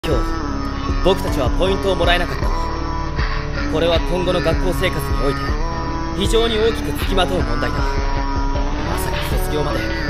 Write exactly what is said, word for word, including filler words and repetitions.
今日僕たちはポイントをもらえなかった。これは今後の学校生活において非常に大きくつきまとう問題だ。まさか卒業まで